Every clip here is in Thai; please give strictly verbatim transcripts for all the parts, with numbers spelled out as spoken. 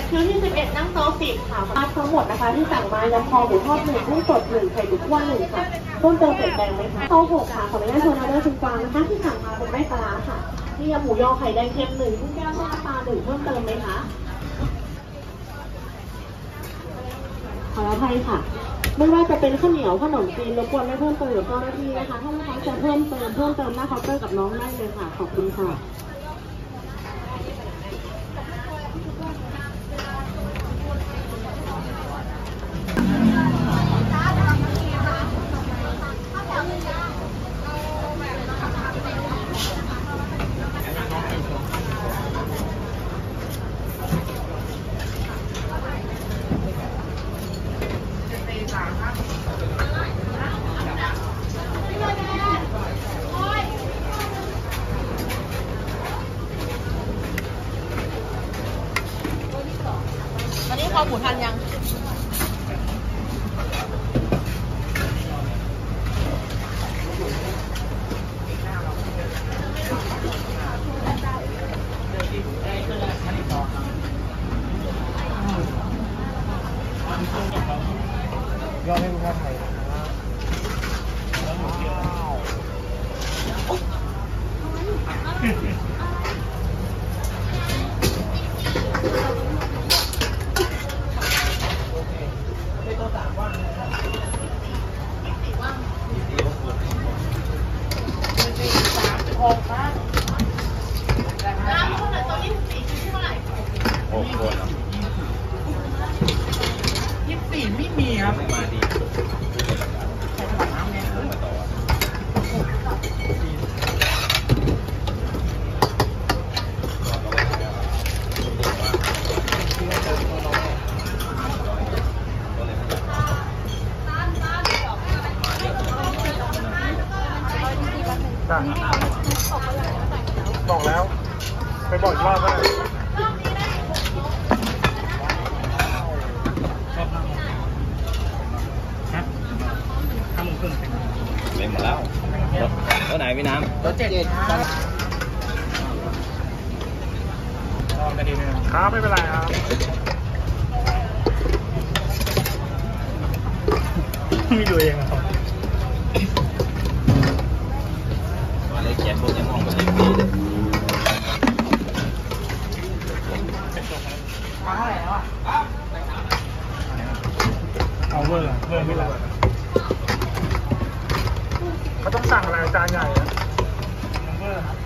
คิวที่สิบเอ็ดนั่งโต๊ะสิบค่ะทั้งหมดนะคะที่สั่งมายำคอหมูทอดหนึ่งกุ้งสดหนึ่งไข่ตุ๋นคั่วหนึ่งค่ะเพิ่มเติมเปลี่ยนแปลงไหมคะโต๊ะหกค่ะขออนุญาตโทรออเดอร์คุณกวางนะคะที่สั่งมาเป็นไม่ปลาร้าค่ะนี่ยำหมูยอไข่แดงเค็มหนึ่งกุ้งแก้วทอดน้ำปลาหนึ่งเพิ่มเติมไหมคะขออภัยค่ะไม่ว่าจะเป็นข้าวเหนียวขนมจีนรบกวนไม่เพิ่มเติมหรือเจ้าหน้าที่นะคะถ้าลูกค้าจะเพิ่มเติมเพิ่มเติมหน้าเคาน์เตอร์กับน้องได้เลยค่ะขอบคุณค่ะวันนี้คอหมูทันยังยอดให้ลูกค้าไทยโอ้โหยี่สิบสี่ไม่มีครับมาดีบอกแล้วไปบอกอีกรอบก็ได้เล่นหมดแล้วรถไหนพี่น้ำรถเจ็ดลองกันดีนะครับไม่เป็นไรครับไม่ดูเองครับมาเลยเขียนพวกยังมองมาเลยปีมาเท่าไหร่แล้วอ่ะเอาเวอร์เวอร์ไม่รับเขาต้องสั่งอะไรจานใหญ่อะเวอร์ครับ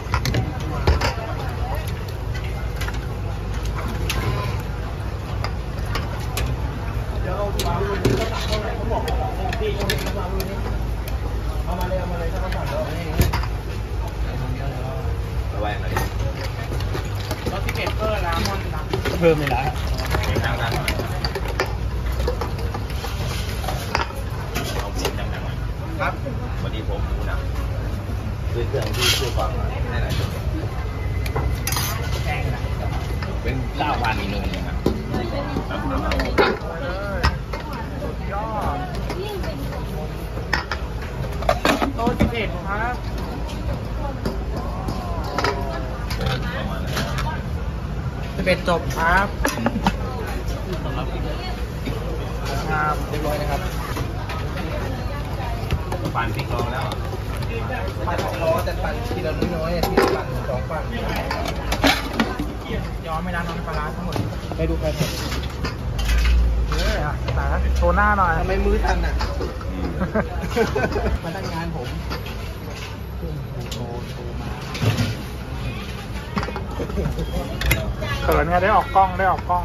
เดี๋ยวเราวางดูนี่ก็สั่งเท่าไหร่เขาบอกของพี่เขาเป็นวางดูนี่เอามาเลยเอามาเลยถ้าเขาสั่งแล้วนี่ระแวงเลยรถที่เก็บเพิ่มแล้วมันนะเพิ่มไม่ละเสียงดังๆหน่อยเอาเสียงดังๆหน่อยครับวันนี้ผมดูหนังด้วยเครื่องที่ช่วยฟังให้หน่อยแพงนะเป็นเก้าพันเลยนะครับสุดยอดโต๊ะสิบเอ็ดครับสิบเอ็ดจบครับครับเรียบร้อยนะครับปั่นพริกลองแล้วปั่นสองล้อแต่ปั่นทีละน้อยๆทีละปั่นสองปั่นย้อมไม่ได้น้ำปลาร้าทั้งหมดไปดูใครหมดเฮ้ยอ่ะแต่โชว์หน้าหน่อยทำไมมือสั่นอ่ะมาตั้งงานผมโชว์โชว์มาเขินไงได้ออกกล้องได้ออกกล้อง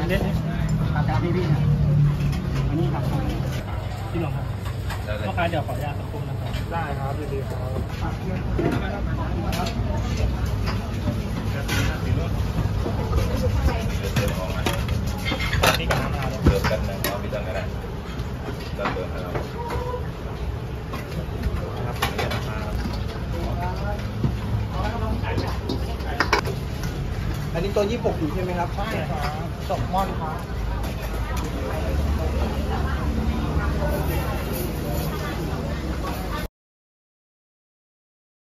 เล่นครับครับพี่พี่นะอันนี้ครับพี่หลวงครับลูกค้าเดี๋ยวขออนุญาตสักครู่นะครับได้ครับดีๆครับนี่กับน้ำนะครับเติมกันนะครับพี่ตั้งกันได้เติมเติมนะครับอันนี้ตัวยี่สิบหกอยู่ใช่ไหมครับใช่ครับสองม่อนครับ